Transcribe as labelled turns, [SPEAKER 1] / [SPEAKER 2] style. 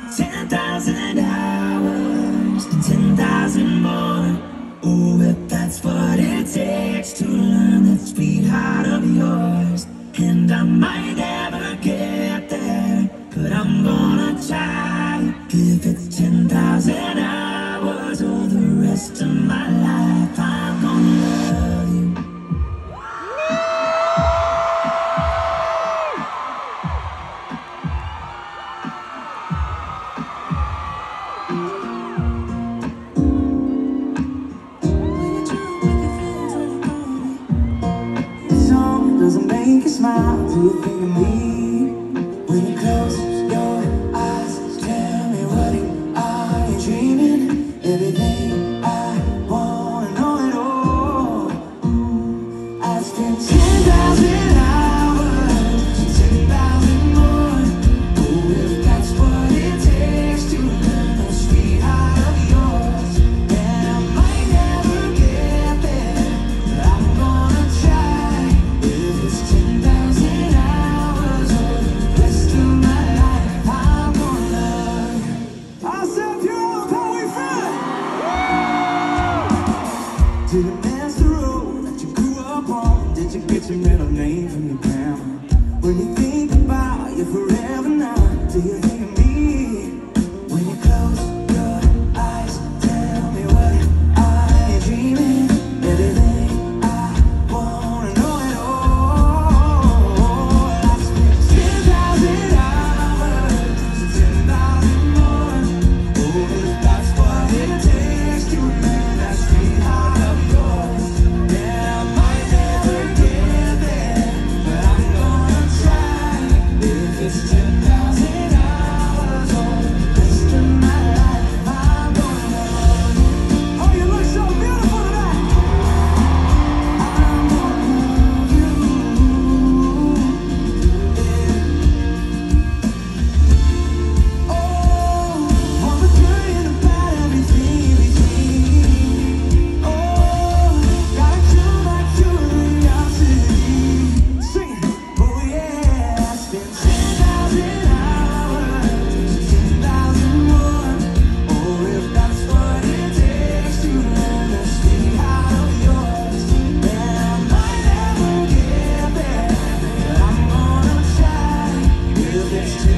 [SPEAKER 1] 10,000 hours, 10,000 more. Oh, if that's what it takes to learn that sweetheart of yours. And I might never get there, but I'm gonna try. If it's 10,000 hours or the rest of my life, I'm gonna love you.
[SPEAKER 2] Doesn't make you smile, do you think of me? When you close your eyes, tell me what are you dreaming? Everything I wanna know it all. I spent 10,000 hours, 10,000 more. Oh, if that's what it takes to learn the sweetheart of yours. And I might never get there, but I'm gonna try. It's 10,000 hours or the rest of my life, I'm gonna love you. I'll set you up, how we from? Did you miss the road that you grew up on? Did you get your middle name from your grandma? When you think about you forever now, do you think of me? When you close your eyes, tell me what are you dreaming? Everything I wanna know it all. I spent 10,000 hours, 10,000 more. Oh, if that's what it takes to learn that sweetheart of yours. Yeah, I might never get there, but I'm gonna try. If it's 10,000 hours or the rest of my life, I'm gonna love you. Oh, you look so beautiful tonight. I'm gonna love you. Oh, wanna tell you about everything between. Oh, gotta kill my curiosity. Sing it. Oh yeah, I spent 10,000 hours, 10,000 more. Oh, if that's what it takes to learn the sweetheart of yours. Then I might never get there, but I'm gonna try. If it's